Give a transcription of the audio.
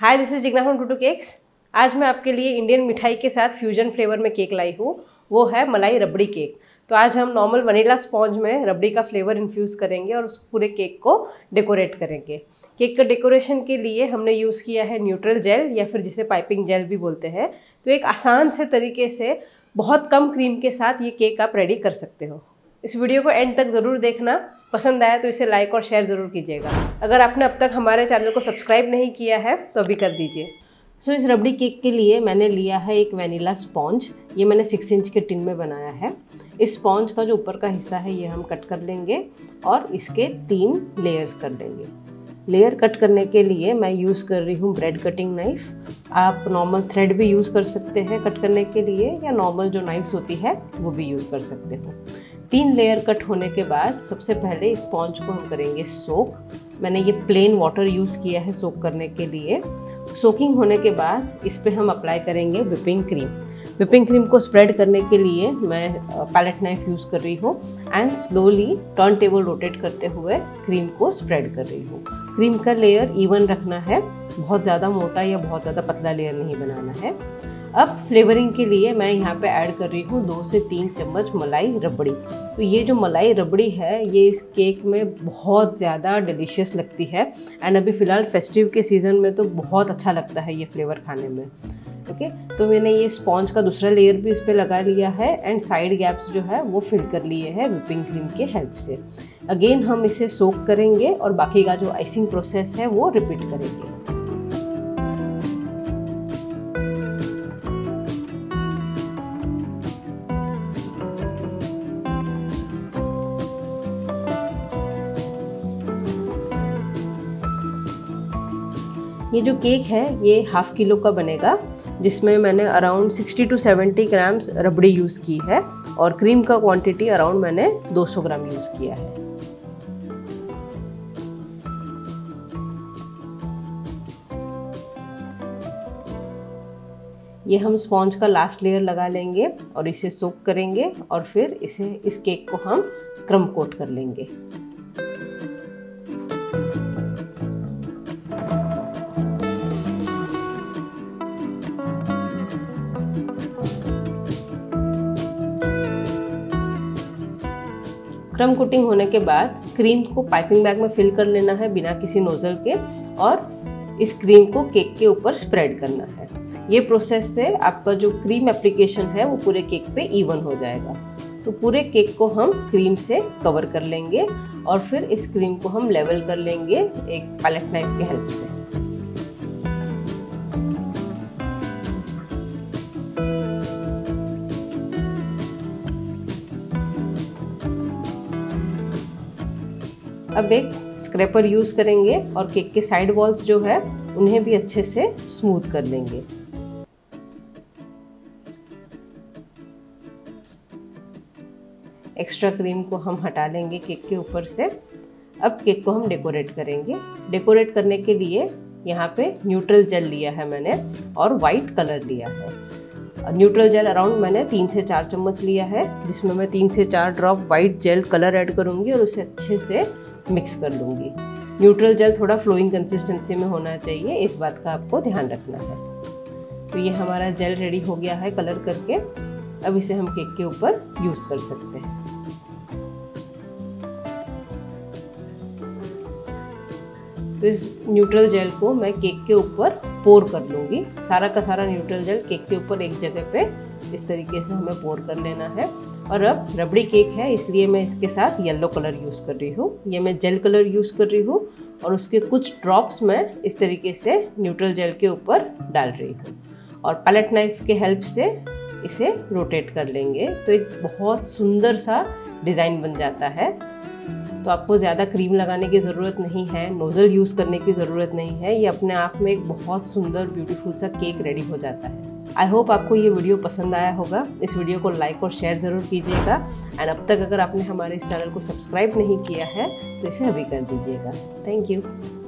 Hi, this is Jigna from two cakes. आज मैं आपके लिए इंडियन मिठाई के साथ फ्यूजन फ्लेवर में केक लाई हूँ। वो है मलाई रबड़ी केक। तो आज हम नॉर्मल वनीला स्पॉन्ज में रबड़ी का फ्लेवर इन्फ्यूज़ करेंगे और उस पूरे केक को डेकोरेट करेंगे। केक का डेकोरेशन के लिए हमने यूज़ किया है न्यूट्रल जेल या फिर जिसे पाइपिंग जेल भी बोलते हैं। तो एक आसान से तरीके से बहुत कम क्रीम के साथ ये केक आप रेडी कर सकते हो। इस वीडियो को एंड तक ज़रूर देखना। पसंद आया तो इसे लाइक और शेयर ज़रूर कीजिएगा। अगर आपने अब तक हमारे चैनल को सब्सक्राइब नहीं किया है तो अभी कर दीजिए। सो इस रबड़ी केक के लिए मैंने लिया है एक वनीला स्पॉन्ज। ये मैंने 6 इंच के टिन में बनाया है। इस स्पॉन्ज का जो ऊपर का हिस्सा है ये हम कट कर लेंगे और इसके 3 लेयर्स कर देंगे। लेयर कट करने के लिए मैं यूज़ कर रही हूँ ब्रेड कटिंग नाइफ़। आप नॉर्मल थ्रेड भी यूज़ कर सकते हैं कट करने के लिए, या नॉर्मल जो नाइफ्स होती है वो भी यूज़ कर सकते हो। 3 लेयर कट होने के बाद सबसे पहले स्पॉन्ज को हम करेंगे सोक। मैंने ये प्लेन वाटर यूज़ किया है सोक करने के लिए। सोकिंग होने के बाद इस पे हम अप्लाई करेंगे व्हिपिंग क्रीम। व्हिपिंग क्रीम को स्प्रेड करने के लिए मैं पैलेट नाइफ यूज़ कर रही हूँ and slowly turn table rotate करते हुए क्रीम को स्प्रेड कर रही हूँ। क्रीम का लेयर इवन रखना है, बहुत ज़्यादा मोटा या बहुत ज़्यादा पतला लेयर नहीं बनाना है। अब फ्लेवरिंग के लिए मैं यहाँ पे ऐड कर रही हूँ 2 से 3 चम्मच मलाई रबड़ी। तो ये जो मलाई रबड़ी है ये इस केक में बहुत ज़्यादा डिलीशियस लगती है एंड अभी फ़िलहाल फेस्टिव के सीज़न में तो बहुत अच्छा लगता है ये फ्लेवर खाने में। ओके, तो मैंने ये स्पॉन्ज का दूसरा लेयर भी इस पर लगा लिया है एंड साइड गैप्स जो है वो फिल कर लिए हैं व्हिपिंग क्रीम के हेल्प से। अगेन हम इसे सोक करेंगे और बाकी का जो आइसिंग प्रोसेस है वो रिपीट करेंगे। ये जो केक है ये ½ किलो का बनेगा, जिसमें मैंने around 60 to 70 grams rabri use की है और क्रीम का क्वांटिटी अराउंड मैंने 200 ग्राम यूज़ किया है। ये हम स्पॉन्ज का लास्ट लेयर लगा लेंगे और इसे सोक करेंगे और फिर इस केक को हम क्रम कोट कर लेंगे। क्रम कोटिंग होने के बाद क्रीम को पाइपिंग बैग में फिल कर लेना है बिना किसी नोजल के और इस क्रीम को केक के ऊपर स्प्रेड करना है। ये प्रोसेस से आपका जो क्रीम एप्लीकेशन है वो पूरे केक पे इवन हो जाएगा। तो पूरे केक को हम क्रीम से कवर कर लेंगे और फिर इस क्रीम को हम लेवल कर लेंगे एक पैलेट नाइफ की हेल्प से। अब एक स्क्रैपर यूज़ करेंगे और केक के साइड वॉल्स जो है उन्हें भी अच्छे से स्मूथ कर लेंगे। एक्स्ट्रा क्रीम को हम हटा लेंगे केक के ऊपर से। अब केक को हम डेकोरेट करेंगे। डेकोरेट करने के लिए यहाँ पे न्यूट्रल जेल लिया है मैंने और वाइट कलर लिया है। न्यूट्रल जेल अराउंड मैंने 3 से 4 चम्मच लिया है, जिसमें मैं 3 से 4 drop white gel colour add करूँगी और उसे अच्छे से मिक्स कर लूँगी। न्यूट्रल जेल थोड़ा फ्लोइंग कंसिस्टेंसी में होना चाहिए, इस बात का आपको ध्यान रखना है। तो ये हमारा जेल रेडी हो गया है कलर करके। अब इसे हम केक के ऊपर यूज़ कर सकते हैं। तो इस न्यूट्रल जेल को मैं केक के ऊपर पोर कर लूँगी। सारा का सारा न्यूट्रल जेल केक के ऊपर एक जगह पे इस तरीके से हमें पोर कर लेना है। और अब रबड़ी केक है इसलिए मैं इसके साथ येलो कलर यूज़ कर रही हूँ। ये मैं जेल कलर यूज़ कर रही हूँ और उसके कुछ ड्रॉप्स मैं इस तरीके से न्यूट्रल जेल के ऊपर डाल रही हूँ और पैलेट नाइफ के हेल्प से इसे रोटेट कर लेंगे। तो एक बहुत सुंदर सा डिज़ाइन बन जाता है। तो आपको ज़्यादा क्रीम लगाने की ज़रूरत नहीं है, नोज़ल यूज़ करने की ज़रूरत नहीं है। ये अपने आप में एक बहुत सुंदर ब्यूटीफुल सा केक रेडी हो जाता है। आई होप आपको ये वीडियो पसंद आया होगा। इस वीडियो को लाइक और शेयर ज़रूर कीजिएगा एंड अब तक अगर आपने हमारे इस चैनल को सब्सक्राइब नहीं किया है तो इसे अभी कर दीजिएगा। Thank you.